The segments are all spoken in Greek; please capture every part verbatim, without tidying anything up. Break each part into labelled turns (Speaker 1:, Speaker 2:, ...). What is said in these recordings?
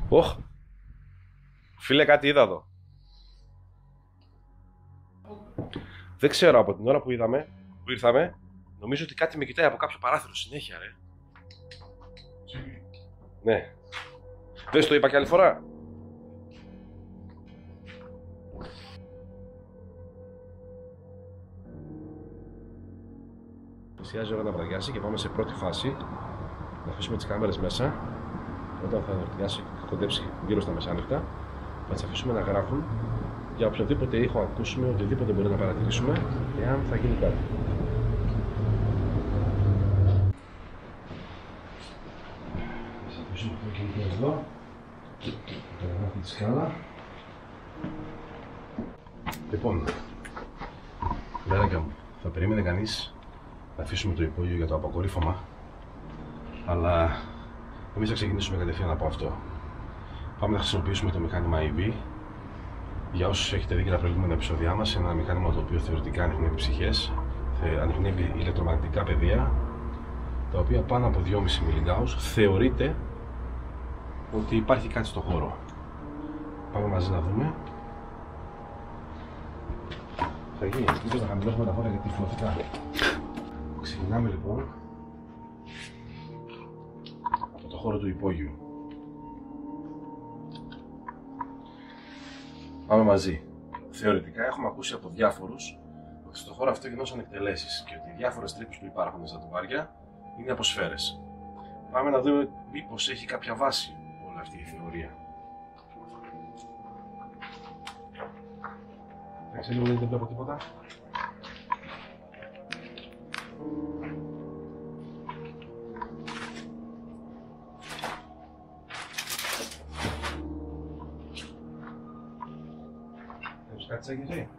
Speaker 1: Οχ! Φίλε, κάτι είδα εδώ. Δεν ξέρω, από την ώρα που είδαμε, που ήρθαμε, νομίζω ότι κάτι με κοιτάει από κάποιο παράθυρο συνέχεια, ρε. Ναι. Δεν σου το είπα κι άλλη φορά. Πλησιάζει η ώρα να βραδιάσει και πάμε σε πρώτη φάση. Να αφήσουμε τις κάμερες μέσα. Όταν θα βραδιάσει και κοντέψει γύρω στα μεσάνυχτα, θα τις αφήσουμε να γράφουν για οποιοδήποτε ήχο ακούσουμε, οτιδήποτε μπορεί να παρατηρήσουμε, εάν θα γίνει κάτι. Θα αφήσουμε το κινητό εδώ. Θα γράφει τη σκάλα. Λοιπόν, μεράκια μου, θα περίμενε κανείς να αφήσουμε το υπόγειο για το αποκορύφωμα, αλλά εμείς θα ξεκινήσουμε κατευθείαν από αυτό. Πάμε να χρησιμοποιήσουμε το μηχάνημα ι βι. Για όσους έχετε δει και τα προηγούμενα επεισόδια μας, ένα μηχάνημα το οποίο θεωρητικά ανιχνεύει ψυχές, ανιχνεύει ηλεκτρομαγνητικά πεδία, τα οποία πάνω από δυόμισι μιλιγκάους θεωρείται ότι υπάρχει κάτι στο χώρο. Πάμε μαζί να δούμε. Θα γίνει, μήπως να χαμηλώσουμε τα φώτα γιατί φωτικά. Ξεκινάμε λοιπόν από το χώρο του υπόγειου. Πάμε μαζί. Θεωρητικά έχουμε ακούσει από διάφορους ότι στο χώρο αυτό γινόταν εκτελέσεις και ότι οι διάφορες τρύπες που υπάρχουν στα τουβάρια είναι από σφαίρες. Πάμε να δούμε μήπως έχει κάποια βάση όλη αυτή η θεωρία. Δεν ξέρω, δεν βλέπω τίποτα. Κάτσε και εσύ.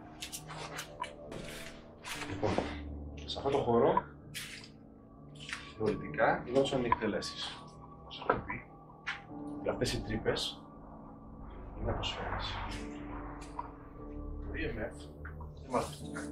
Speaker 1: Λοιπόν, σε αυτό το χώρο θεωρητικά γινόντουσαν οι εκτελέσεις. Όπως έχω πει, για αυτές οι τρύπες είναι από σφαίρες. Το ι εμ εφ δεν μας δείχνει κάτι.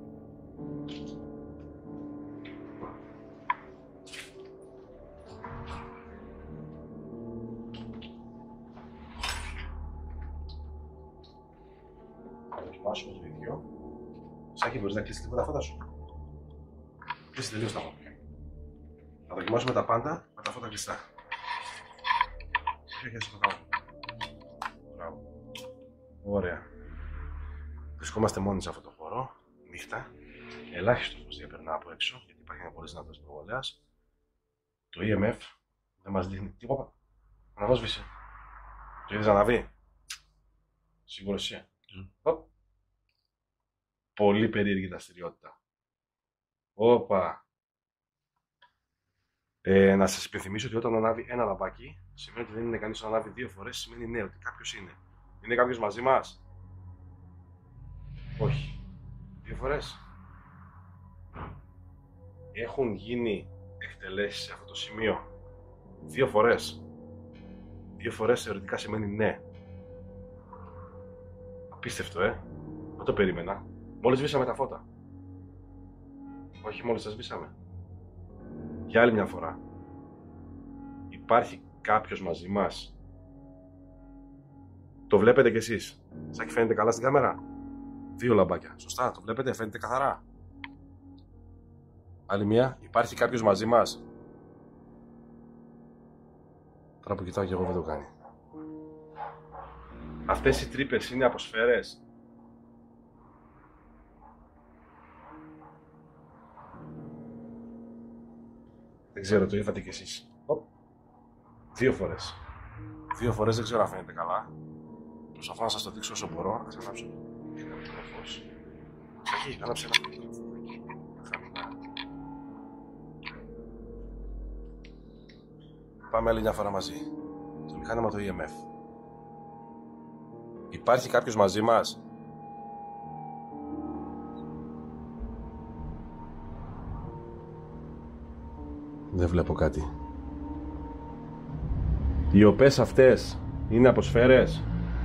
Speaker 1: Δοκιμάσουμε το ίδιο. Σάκη, μπορείς να κλείσεις λίγο τα φώτα σου? Κλείσε τελείως τα φώτα. Θα δοκιμάσουμε τα πάντα με τα φώτα κλειστά. Όχι, όχι, το κάνω. Μπράβο. Ωραία. Βρισκόμαστε μόνοι σε αυτό το χώρο, νύχτα. Ελάχιστος μας διαπερνά από έξω, γιατί υπάρχει ένα πολύ δυνατός προβολέας. Το ι εμ εφ δεν μας δείχνει τίποτα. Αναβόσβησε. Το είδες να αναβεί? Σίγουρος εσύ? Mm. Πολύ περίεργη δραστηριότητα. Όπα. Ε, να σας υπενθυμίσω ότι όταν ανάβει ένα λαμπάκι, σημαίνει ότι δεν είναι κανείς να ανάβει δύο φορές, σημαίνει ναι, ότι κάποιος είναι. Είναι κάποιος μαζί μας? Όχι. Δύο φορές. Έχουν γίνει εκτελέσεις σε αυτό το σημείο. Δύο φορές. Δύο φορές θεωρητικά σημαίνει ναι. Απίστευτο, ε. Δεν το περίμενα. Μόλις σβήσαμε τα φώτα. Όχι, μόλις τα σβήσαμε. Για άλλη μια φορά. Υπάρχει κάποιος μαζί μας? Το βλέπετε κι εσείς? Σάκη, φαίνεται καλά στην κάμερα? Δύο λαμπάκια. Σωστά, το βλέπετε, φαίνεται καθαρά. Άλλη μια. Υπάρχει κάποιος μαζί μας? Τώρα που κοιτάω κι εγώ δεν το κάνει. Αυτές οι τρύπες είναι από σφαίρες? Δεν ξέρω, το είδατε κι εσείς. Οπ. Δύο φορές. Δύο φορές δεν ξέρω αν φαίνεται καλά. Προσπαθώ να σας το δείξω όσο μπορώ. Να ξανάψω το φως. Εκεί, άναψε ένα χαμηλά. Πάμε άλλη μια φορά μαζί. Το μηχάνημα το ι εμ εφ. Υπάρχει κάποιος μαζί μας? Δεν βλέπω κάτι. Οι οπές αυτές είναι από σφαίρες?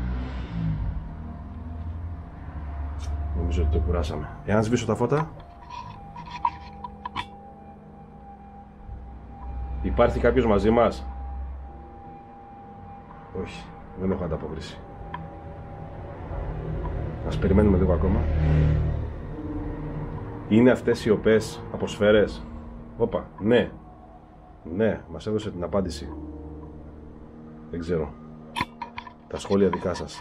Speaker 1: Νομίζω ότι το κουράσαμε. Εάν σβήσω τα φώτα. Υπάρχει κάποιος μαζί μας? Όχι, δεν έχω ανταπόκριση. Ας περιμένουμε λίγο ακόμα. Είναι αυτές οι οπές από σφαίρες? Όπα, ναι. Ναι, μας έδωσε την απάντηση. Δεν ξέρω. Τα σχόλια δικά σας.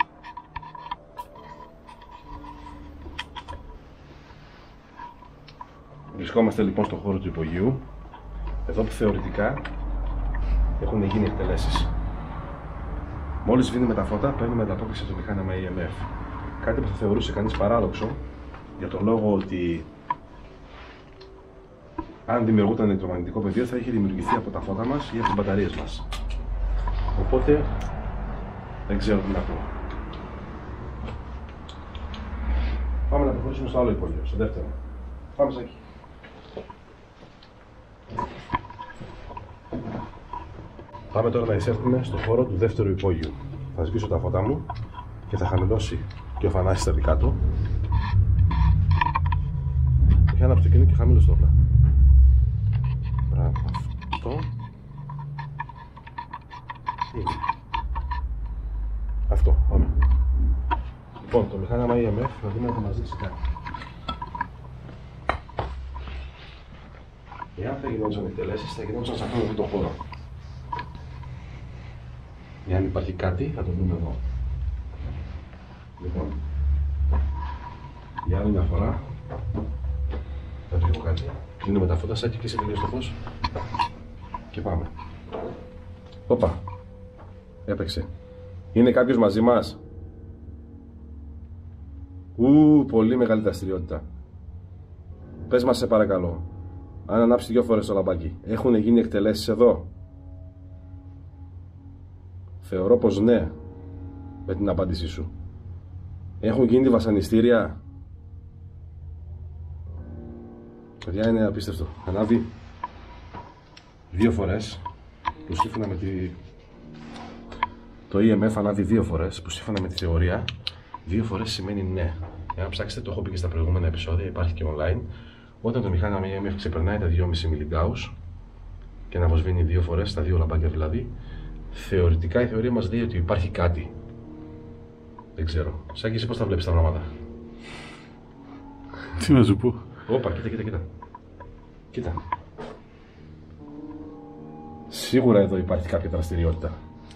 Speaker 1: Βρισκόμαστε λοιπόν στον χώρο του υπογείου. Εδώ που θεωρητικά έχουν γίνει εκτελέσεις. Μόλις σβήνουμε τα φώτα, παίρνουμε ανταπόκριση στο μηχάνημα ι εμ εφ. Κάτι που θα θεωρούσε κανείς παράδοξο, για τον λόγο ότι αν δημιουργούταν ηλεκτρομαγνητικό πεδίο θα είχε δημιουργηθεί από τα φώτα μας ή από τις μπαταρίες μας. Οπότε δεν ξέρω τι να πω. Πάμε να προχωρήσουμε στο άλλο υπόγειο, στο δεύτερο. Πάμε Σάκη. Πάμε τώρα να εισέλθουμε στον χώρο του δεύτερου υπόγειου. Θα σβήσω τα φώτα μου και θα χαμηλώσει και ο Θανάσης θα δει κάτω. Πιάνω από το κινητό και χαμήλωσε το όπλα. Μπράβο, αυτό. Είναι. Αυτό, πάμε. Λοιπόν, το μηχάνημα ι εμ εφ θα δούμε να το μας δείξει κάτι. Εάν θα γινόντουσαν εκτελέσεις, θα γινόντουσαν σε αυτόν τον χώρο. Εάν υπάρχει κάτι, θα το δούμε εδώ. Λοιπόν, για άλλη μια φορά, θα βγω κάτι. Κλείνουμε τα φώτα, Σάκη, κλείσε τελείως το φως. Και πάμε. Όπα, έπαιξε. Είναι κάποιος μαζί μας? Ου, πολύ μεγάλη δραστηριότητα. Πες μας σε παρακαλώ, αν ανάψει δυο φορές το λαμπάκι, έχουν γίνει εκτελέσεις εδώ? Θεωρώ πως ναι, με την απάντησή σου. Έχουν γίνει βασανιστήρια? Παιδιά, είναι απίστευτο. Ανάβει δύο φορές, που σύμφωνα με τη... το ι εμ εφ ανάβει δύο φορές, που σύμφωνα με τη θεωρία, δύο φορές σημαίνει ναι. Εάν ψάξετε, το έχω πει και στα προηγούμενα επεισόδια, υπάρχει και online. Όταν το μηχάνημα ι εμ εφ ξεπερνάει τα δυόμισι μιλιγκάους και να αποσβήνει δύο φορές, τα δύο λαμπάκια δηλαδή, θεωρητικά η θεωρία μας λέει ότι υπάρχει κάτι. Δεν ξέρω. Σάκη, εσύ πώς τα βλέπεις τα πράγματα?
Speaker 2: Τι να σου πω.
Speaker 1: Όπα, κοίτα, κοίτα, κοίτα. Κοίτα. Σίγουρα εδώ υπάρχει κάποια δραστηριότητα.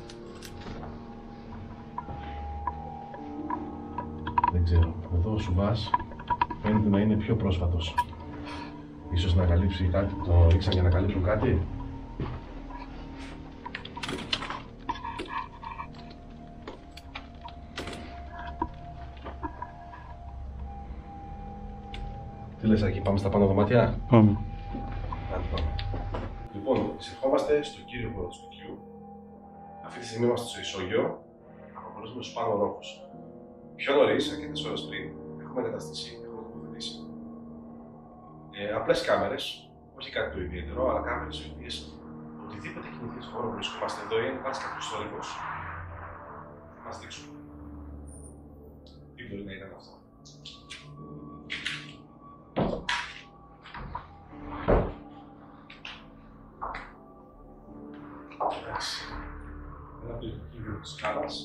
Speaker 1: Δεν ξέρω. Εδώ ο Σουβάς φαίνεται να είναι πιο πρόσφατος. Ίσως να καλύψει κάτι, το ρίξαν για να καλύψουν κάτι. Τι λες, Άκη, πάμε στα πάνω δωμάτια?
Speaker 2: Πάμε.
Speaker 1: Άντε, πάμε. Λοιπόν, εισερχόμαστε στο κύριο χώρο του σπιτιού. Αυτή τη στιγμή είμαστε στο ισόγειο. Αποκολουθούμε στους πάνω ορόφους. Πιο νωρίς, αρκετές ώρες πριν, έχουμε εγκαταστήσει, έχουμε τοποθετήσει ε, απλές κάμερες, όχι κάτι το ιδιαίτερο, αλλά κάμερες οι οποίες οτιδήποτε κινηθεί στον χώρο που βρισκόμαστε εδώ ή αν υπάρχει κάποιος θόρυβος, θα μας δείξουν. Τι μπορεί να ήταν αυτό. Εντάξει. Ένα από το κύριο της σκάλας.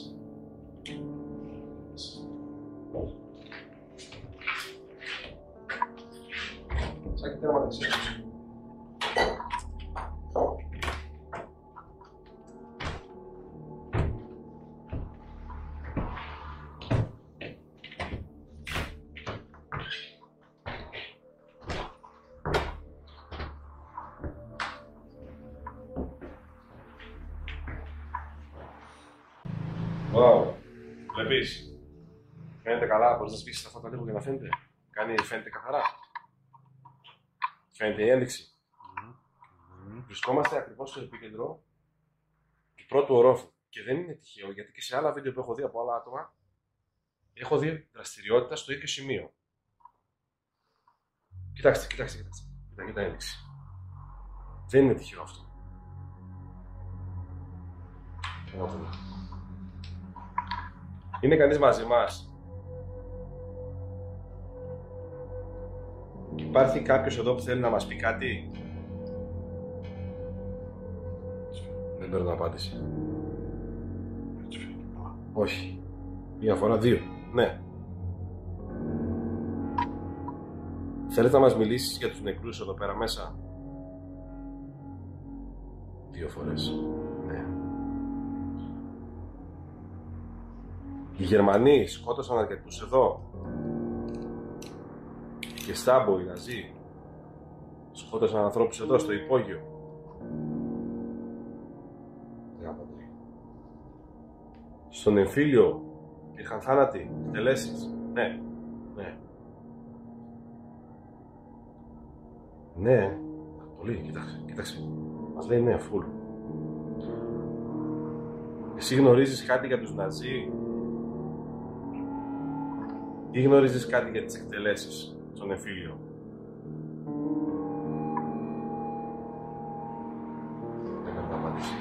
Speaker 1: Σάκη, τέρμα δεξιά. Wow, βλέπεις. Φαίνεται καλά, μπορείς να σβήσεις τα φώτα λίγο για να φαίνεται. Κάνει, φαίνεται καθαρά. Φαίνεται η ένδειξη. Mm-hmm. Βρισκόμαστε ακριβώς στο επίκεντρο του πρώτου ορόφου. Και δεν είναι τυχαίο, γιατί και σε άλλα βίντεο που έχω δει από άλλα άτομα, έχω δει δραστηριότητα στο ίδιο σημείο. Κοιτάξτε, κοιτάξτε, κοιτάξτε. Κοιτάξτε την ένδειξη. Δεν είναι τυχαίο αυτό. Είναι κανείς μαζί μας? Υπάρχει κάποιος εδώ που θέλει να μας πει κάτι? Δεν παίρνω απάντηση. Όχι. Μία φορά, δύο. Ναι. Θέλεις να μας μιλήσεις για τους νεκρούς εδώ πέρα μέσα? Δύο φορές. Ναι. Οι Γερμανοί σκότωσαν αρκετούς εδώ. Και Στάμπο, οι Ναζί, σκότωσαν ανθρώπους εδώ στο υπόγειο. Στον εμφύλιο υπήρχαν θάνατοι, εκτελέσεις. Ναι, ναι. Ναι, πολύ, κοίταξε, κοίταξε. Μας λέει ναι, φουλ. Εσύ γνωρίζεις κάτι για τους Ναζί? Ή γνωρίζεις κάτι για τις εκτελέσεις στον εμφύλιο? Δεν κάνω απάντηση.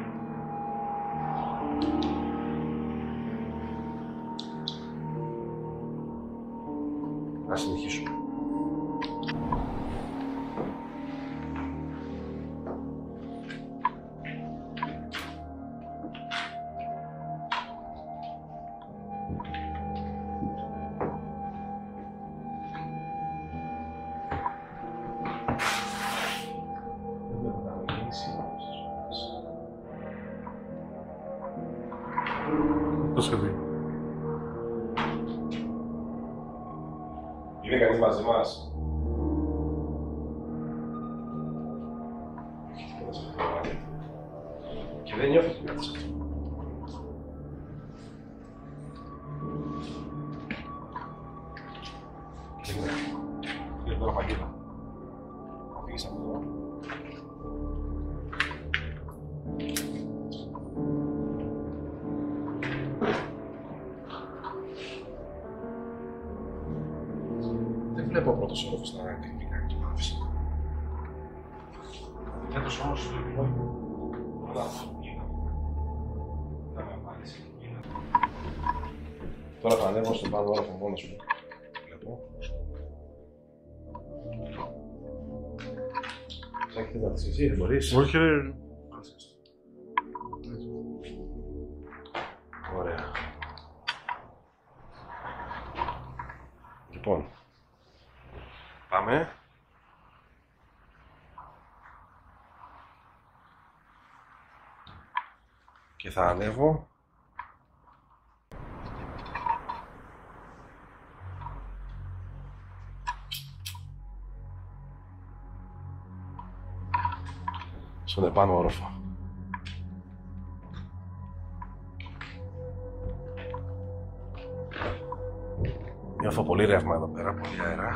Speaker 1: Ας συνεχίσουμε. Το σχεδί. Είναι κανείς μαζί μας? Και δεν νιώθει κάτι σε αυτό. Κύριε τώρα Παγγέλα, θα φύγεις από εδώ. Δεν βλέπω πρώτος όροφος να κρύβει κάτι το άφησε. Φέτος όμως στο υπόγειο. Όλα είναι. Θα με απάντησε. Τώρα θα ανέβω στον πάνω όροφο μόνος μου. Βλέπω. Ψάχετε να τις εσύ, δεν μπορείς?
Speaker 2: Όχι ρε.
Speaker 1: Ωραία. Λοιπόν, πάμε. Και θα ανέβω. Στον επάνω όροφο. Νιώθω πολύ ρεύμα εδώ πέρα, πολύ αέρα.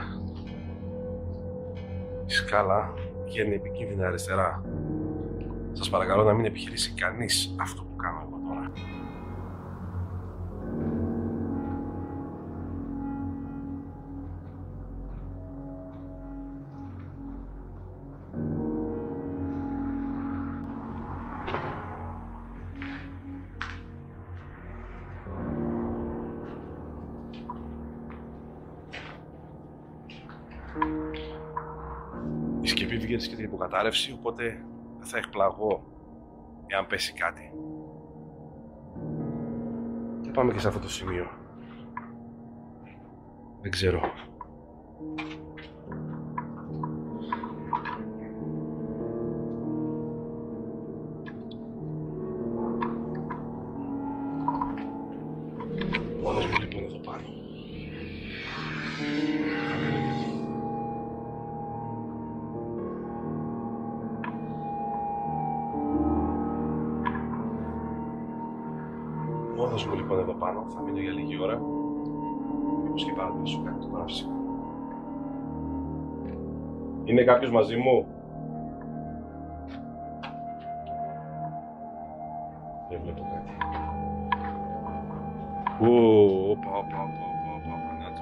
Speaker 1: Η σκάλα βγαίνει επικίνδυνα αριστερά. Σας παρακαλώ να μην επιχειρήσει κανείς αυτό που κάνω εγώ τώρα. Η σκεπή βγαίνει και την υποκατάρρευση, οπότε δεν θα εκπλαγώ εάν πέσει κάτι. Και πάμε και σε αυτό το σημείο. Δεν ξέρω. Μόνος μου λοιπόν εδώ πάνω. Μόνος μου λοιπόν εδώ πάνω, θα μείνω για λίγη ώρα. Μήπως και παρατηρήσω κάτι τώρα φυσικά. Είναι κάποιος μαζί μου? Δεν βλέπω κάτι. Ου, όπα, όπα, όπα, όπα, όπα, να το.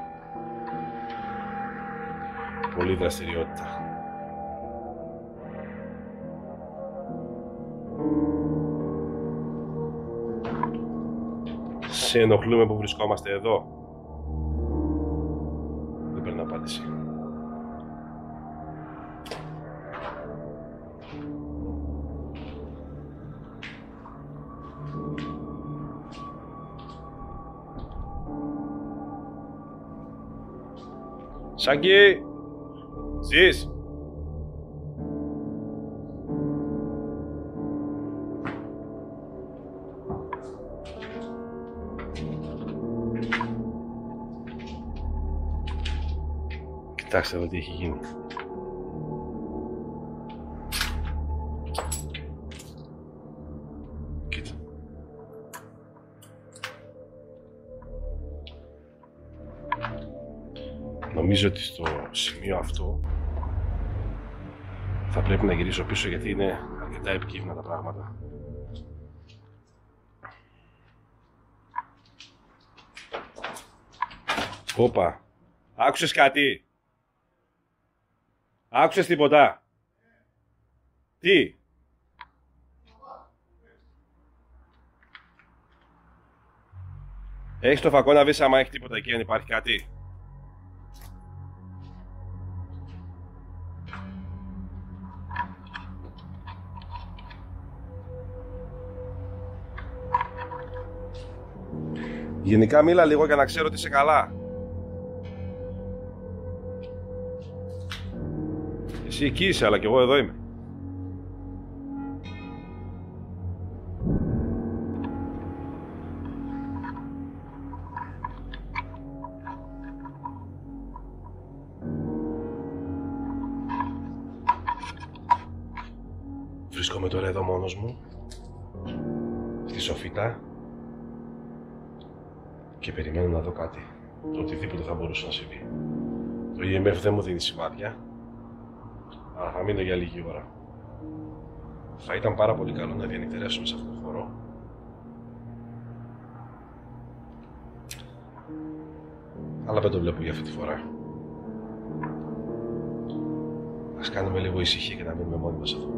Speaker 1: Πολύ δραστηριότητα. Σε ενοχλούμε που βρισκόμαστε εδώ? Δεν παίρνω απάντηση. Σάκη! Ζεις! Κοιτάξτε εδώ τι έχει γίνει. Κοίτα. Νομίζω ότι στο σημείο αυτό θα πρέπει να γυρίσω πίσω γιατί είναι αρκετά επικίνδυνα τα πράγματα. Όπα, άκουσες κάτι? Άκουσες τίποτα? Τι? Έχεις το φακό να δεις άμα έχει τίποτα εκεί, αν υπάρχει κάτι? Γενικά μίλα λίγο για να ξέρω ότι είσαι καλά. Εσύ εκεί είσαι, αλλά κι εγώ εδώ είμαι. Βρίσκομαι τώρα εδώ μόνος μου, στη σοφίτα, και περιμένω να δω κάτι, το οτιδήποτε θα μπορούσε να συμβεί. Το ι εμ εφ δεν μου δίνει σημάδια, αλλά θα μείνω για λίγη ώρα. Θα ήταν πάρα πολύ καλό να διανυκτερεύσουμε σε αυτό το χώρο. Αλλά δεν το βλέπω για αυτή τη φορά. Ας κάνουμε λίγο ησυχία και να μείνουμε μόνοι μας εδώ.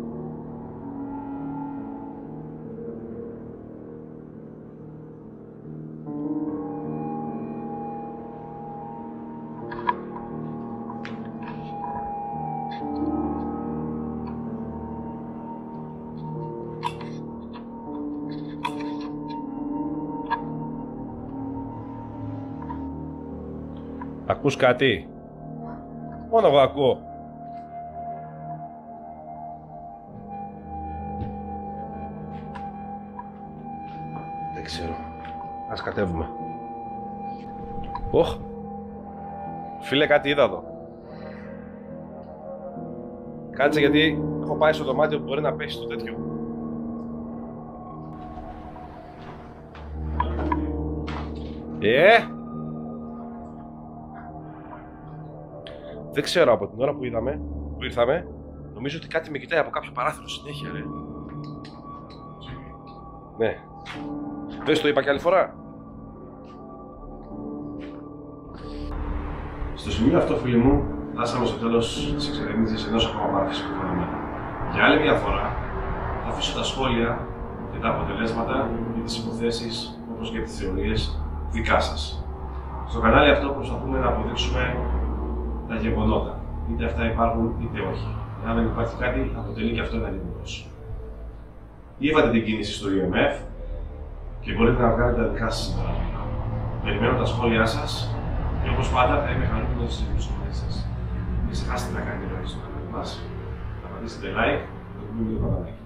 Speaker 1: Ακούς κάτι? Μόνο εγώ ακούω. Δεν ξέρω. Ας κατέβουμε. Οχ! Φίλε, κάτι είδα εδώ. Κάτσε γιατί έχω πάει στο δωμάτιο που μπορεί να πέσει το τέτοιο. Ε! Δεν ξέρω, από την ώρα που είδαμε, που ήρθαμε, νομίζω ότι κάτι με κοιτάει από κάποιο παράθυρο συνέχεια, ρε. Ναι. Δεν στο είπα κι άλλη φορά. Στο σημείο αυτό, φίλοι μου, φτάσαμε στο τέλος της εξερεύνησης ενός ακόμα παραθυσικού φαινομένου. Για άλλη μια φορά, θα αφήσω τα σχόλια και τα αποτελέσματα για τις υποθέσεις, όπως και τις θεωρίες, δικά σας. Στο κανάλι αυτό προσπαθούμε να αποδείξουμε τα γεγονότα. Είτε αυτά υπάρχουν είτε όχι. Αν δεν υπάρχει κάτι, αποτελεί και αυτό ένα γεγονός. Είδατε την κίνηση στο ι εμ εφ και μπορείτε να βγάλετε τα δικά σας συμπεράσματα. Περιμένω τα σχόλιά σας και όπως πάντα θα είμαι χαρούμενος να συζητήσω μαζί σας. Μην ξεχάσετε να κάνετε like στο κανάλι μας, να πατήσετε like και να το πούμε λίγο